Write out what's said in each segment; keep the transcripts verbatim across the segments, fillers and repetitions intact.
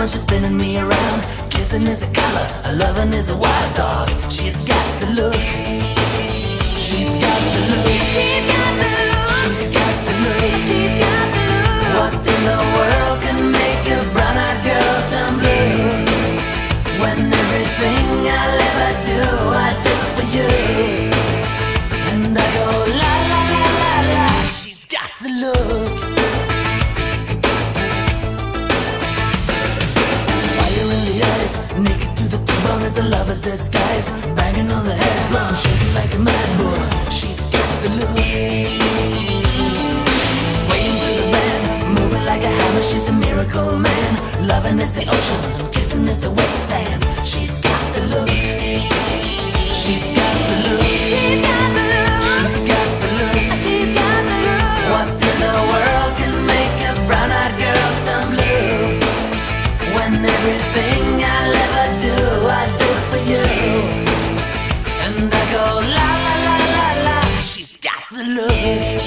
when she's spinning me around. Kissing is a color, her loving is a wild dog. She's got the look. She's got the look. She's got the look. She's got the look. She's got the look. What in the world can make a brown-eyed girl turn blue? When everything I'll ever do, I do for you. And I go la la la la la. She's got the look. Fire in the eyes, naked to the bone as a lover's disguise. Banging on the head drum, shaking like a mad bull. She's got the look. Swaying through the band, moving like a hammer. She's a miracle man. Loving is the ocean, kissing is the wet sand. She's got the look. She's got the look. She's got the look. She's got the look. She's got the look. What in the world can make a brown-eyed girl turn blue? When everything I'll ever do, I do for you. And I go la la la la la. She's got the look.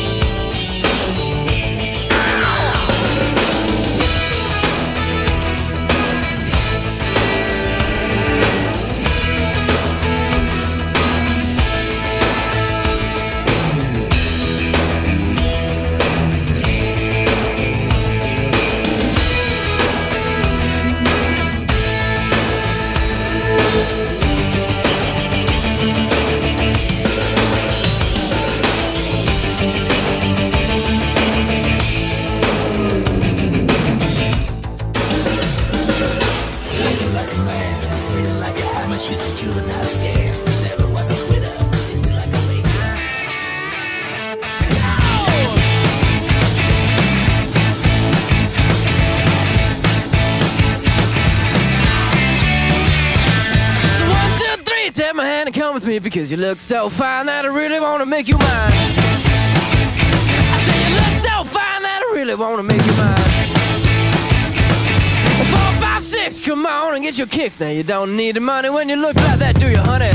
She's a juvenile scare. Never was a quitter. Tasted like a lady. So one, two, three, take my hand and come with me, because you look so fine that I really wanna make you mine. I say you look so fine that I really wanna make you mine. Four, five, six, come on and get your kicks. Now you don't need the money when you look like that, do you, honey?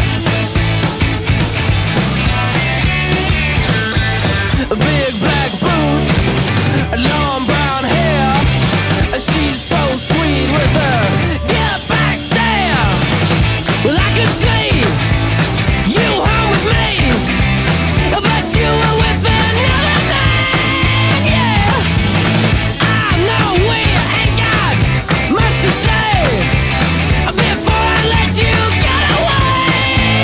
Big black boots, long brown hair. She's so sweet with her get back stare. Well, I could see you home with me, but you were with another man, yeah. I know we ain't got much to say before I let you get away,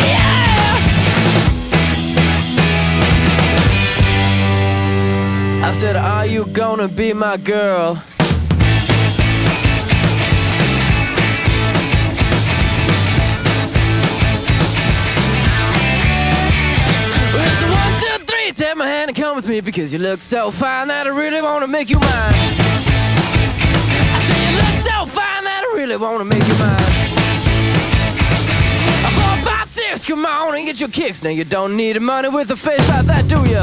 yeah. I said, are you gonna be my girl? Well, it's a one, two, three, take my hand and come with me, because you look so fine that I really wanna make you mine. I say you look so fine that I really wanna make you mine. Four, five, six, come on and get your kicks. Now you don't need the money with a face like that, do ya?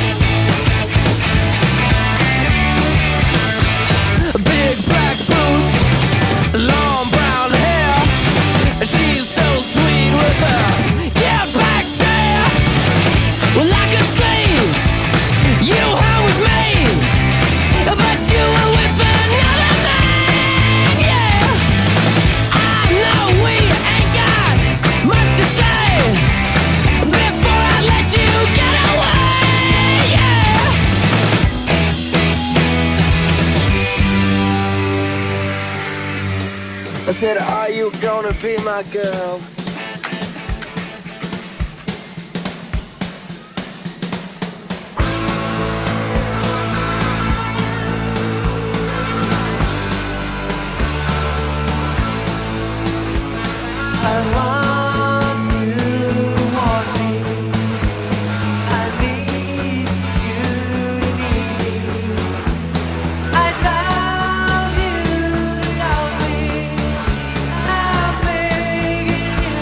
Big black boots, long brown hair. She's so sweet with her get back stare. Well, I could see you home with me, but you were with another man, yeah. I know we ain't got much to say before I let you get away, yeah. I said, are you gonna be my girl? I want you to want me. I need you to need me. I love you to love me. I'm begging you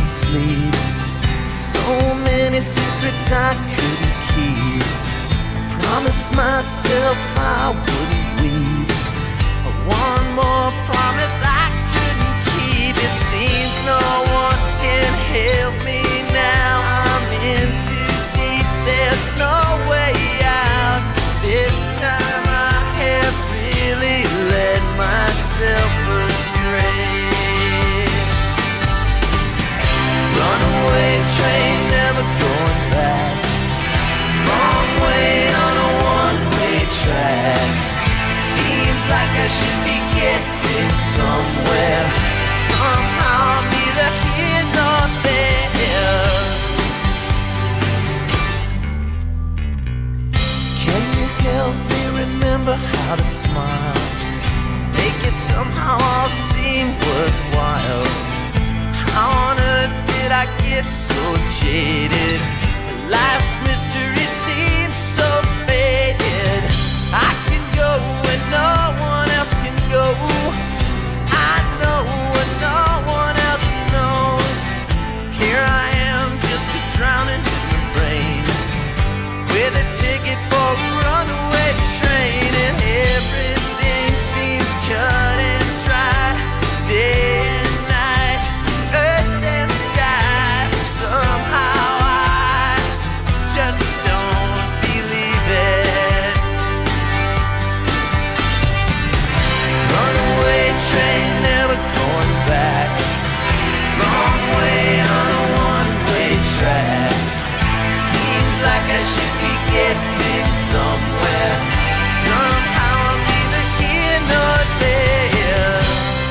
couldn't sleep. So many secrets I couldn't keep. Promised myself I wouldn't weep. One more promise I couldn't keep. It seems no one can help me now. I'm in too deep, there's no way out. This time I have really led myself astray. Runaway train, never going back. Wrong way on a one-way track. Seems like I should be getting somewhere. Somehow I'm neither here nor there. Can you help me remember how to smile? Make it somehow all seem worthwhile. How on earth did I get so jaded? Life's mystery seems so faded. I can go where no one else can go. I know what no one else knows. Here I am, just a drowning in the rain, with a ticket for a runaway train, and everything seems cut and dry. Day and night, earth and sky. Somehow I just don't believe it. Runaway train, never going back. Wrong way on a one-way track. Seems like I should be getting somewhere. Somehow I'm neither here nor there.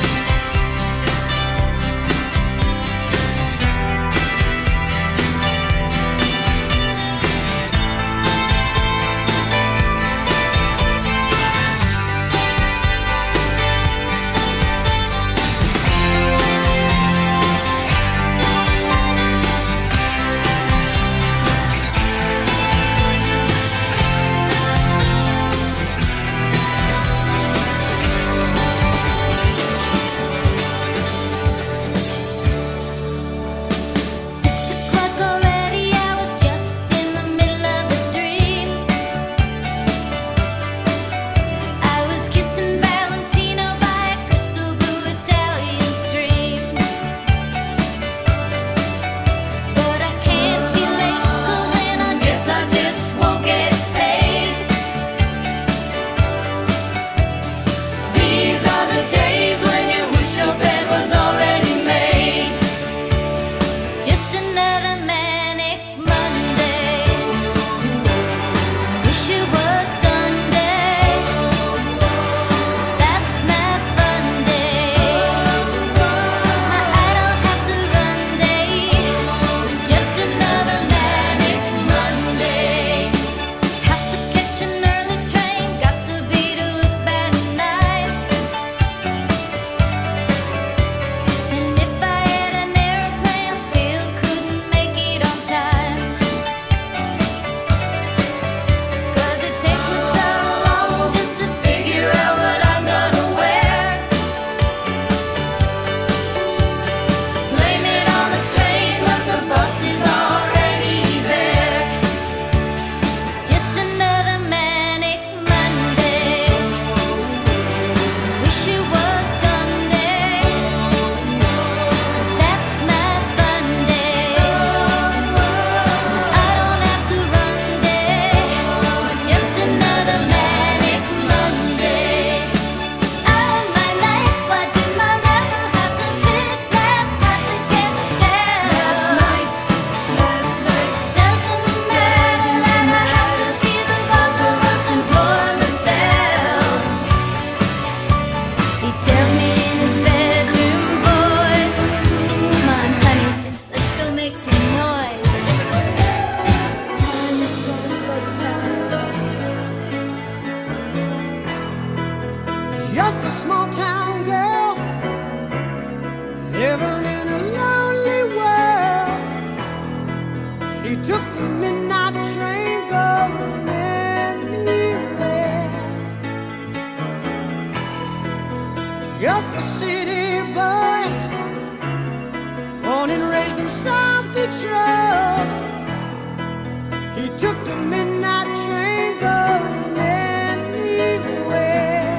living in a lonely world. She took the midnight train going anywhere. Just a city boy, born and raised in South Detroit. He took the midnight train going anywhere.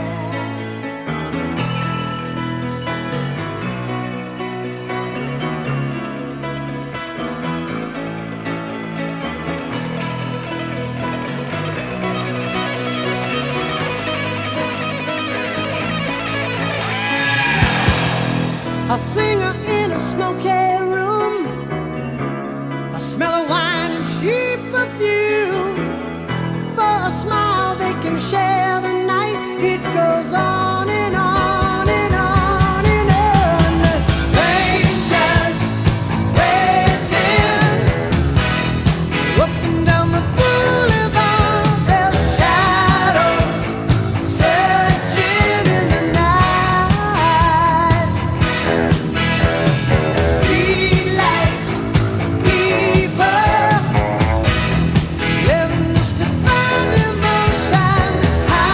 A singer in a smoky room, the smell of wine and cheap perfume. For a smile they can share the night. It goes on and on and on and on. Strangers waiting up and down the boulevard, their shadows searching in the night. Streetlights, people living just to find emotion. High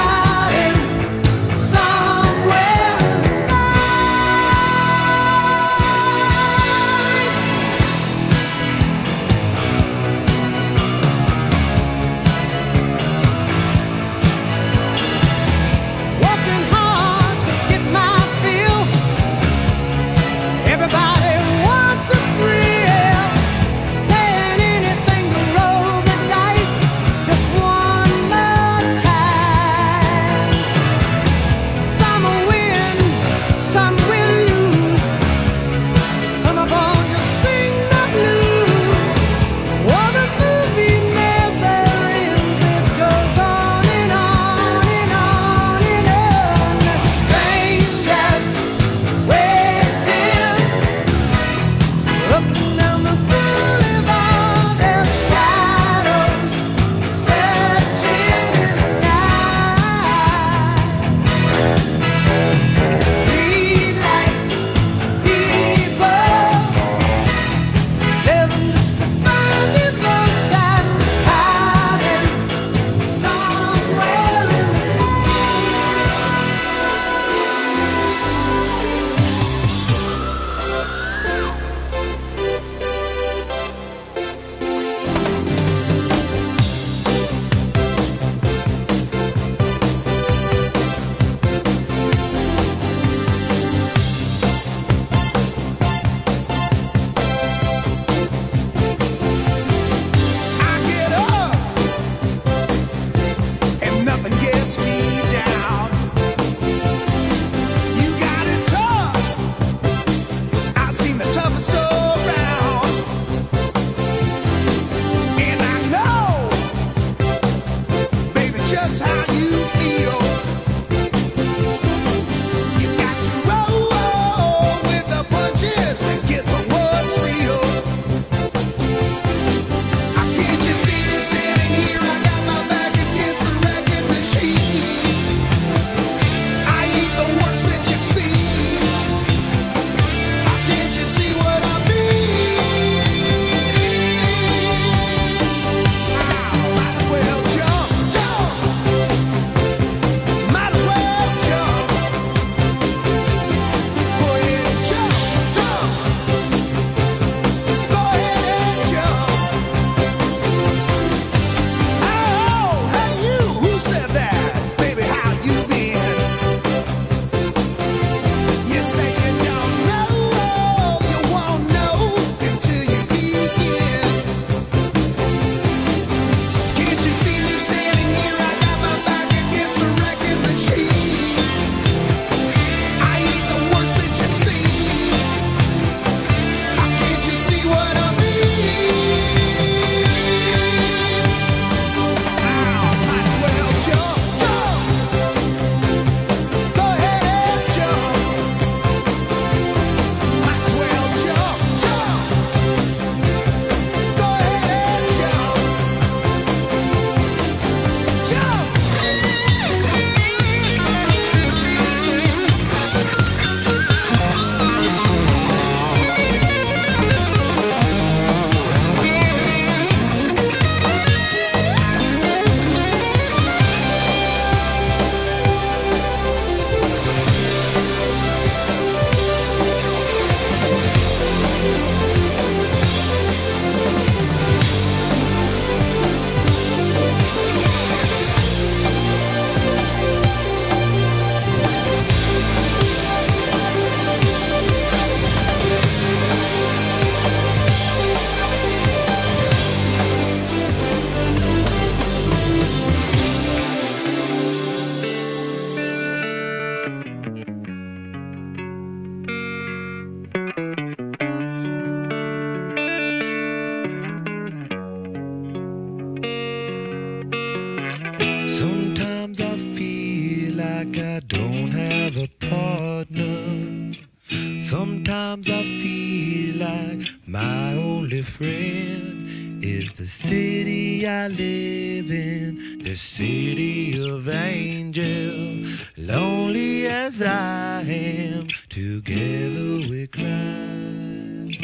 feel like my only friend is the city I live in, the city of angels. Lonely as I am, together we cry.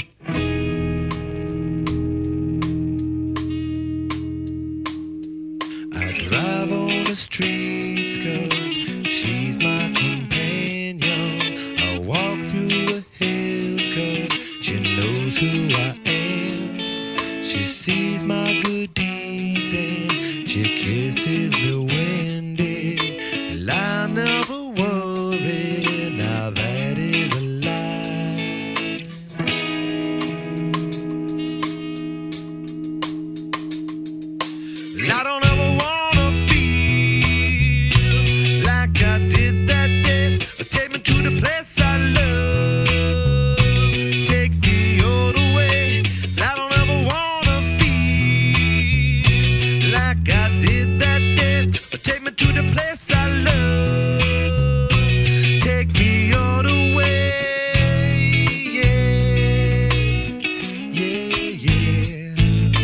I drive on the streets 'cause she's my companion. I walk through the hills 'cause she knows who I am. She sees my good deeds and she kisses the windy. And I never worry, now that is a lie. I don't ever wanna feel like I did that day. Take me to the place I love, take me all the way. I don't ever wanna feel like I did that day. Take me to the place I love, take me all the way. Yeah, yeah, yeah.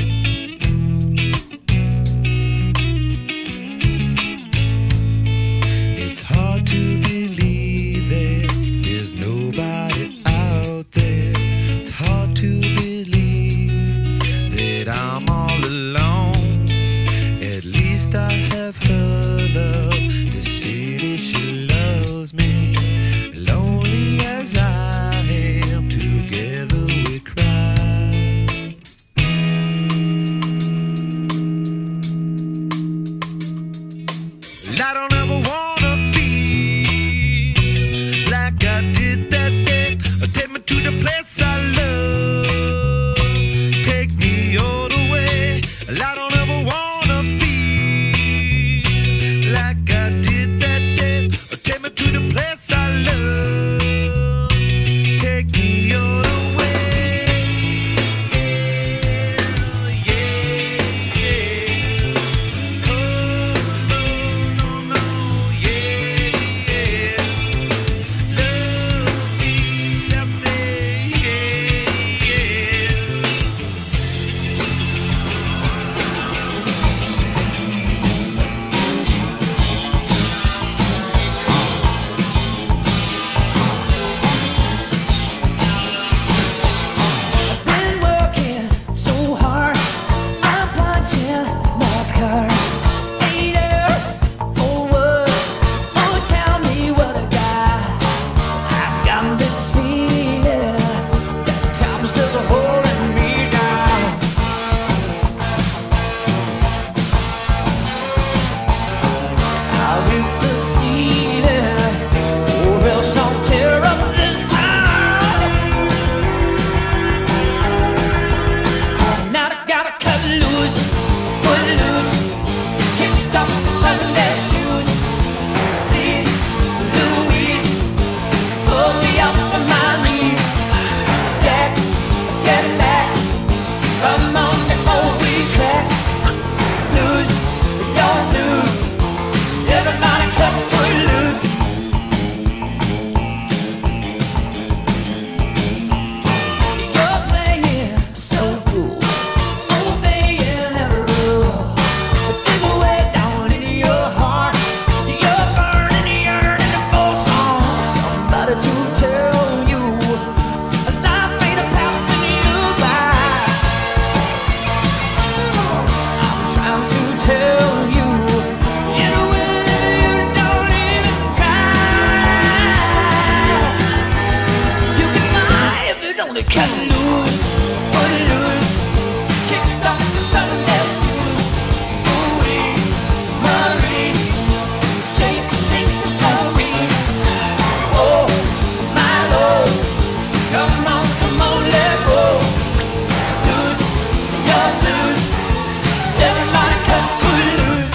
It's hard to believe that there's nobody out there. It's hard to believe that I'm all alone. At least I have her love, the city she loves me. Lonely as I am, together we cry. I don't ever wanna feel like I did that day. Take me to the place I love, take me all the way. I don't ever wanna feel like I did that day. Take me to the place I love, take me all the way. Yeah, yeah. Oh, no, no, no, yeah, yeah. Love me, I say, yeah, yeah. Been working so hard, I'm punching my card. Eight hours for what? Oh, tell me what I got. I've got this feeling that time's just holding me down. I'll hit the ceiling, or else I'll tear up this town. Tonight I gotta cut loose, put loose, kick off the Sunday shoes. Please, Louise, pull me up from my knees. Jack, get back, come on before we crack. Lose, your lose, everybody cut foot loose. You're playing so cool, obeying every rule. Dig away down into your heart, you're burning, yearning for some somebody to tell you life ain't a passing you by. I'm trying to tell you, in a way that you don't even try. You can fly if you don't cut loose, put loose, kick off the Sunday shoes. Ooh-wee, Marie, shake, shake before we. Oh, my Lord, come on, come on, let's go. Loose, you're loose, everybody cut foot loose.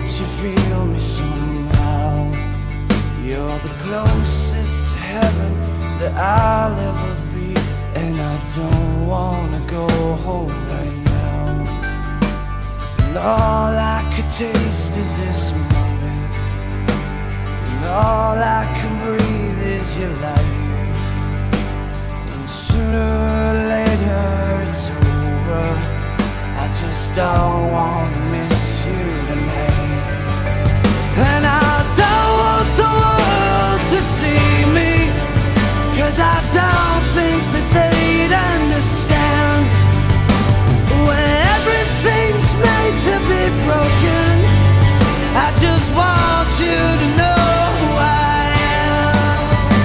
that you feel me somehow. You're the closest to heaven that I'll ever be, and I don't wanna go home right now. And all I could taste is this moment, and all I can breathe is your life. And sooner or later it's over, I just don't wanna miss you tonight. And I don't want the world to see me, 'cause I don't think that they'd understand. When everything's made to be broken, I just want you to know who I am.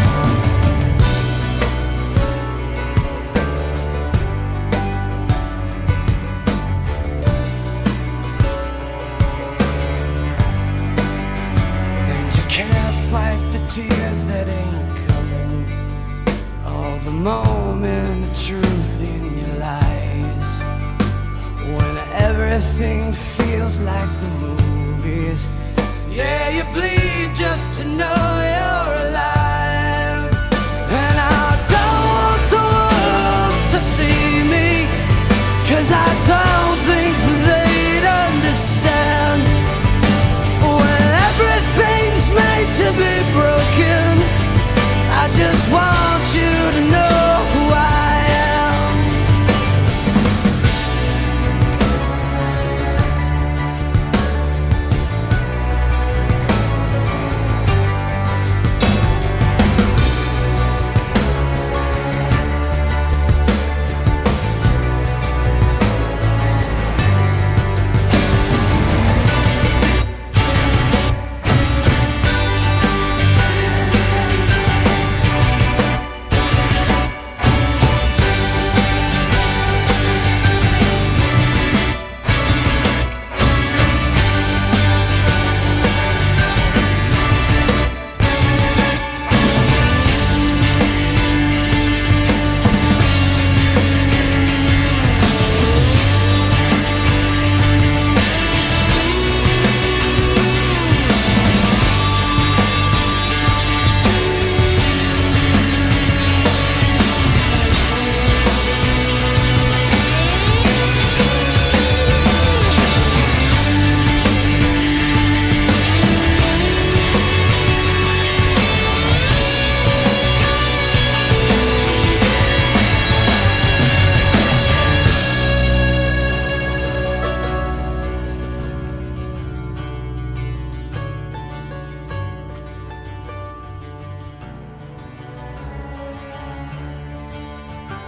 And you can't fight the tears that ain't coming, all the moment of truth in your lies. When everything feels like the movies, yeah, you bleed just to know you're alive. And I don't want the world to see me, 'cause I don't think they'd understand. When everything's made to be broken, I just want you to know who I am.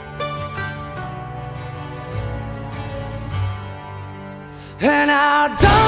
And I don't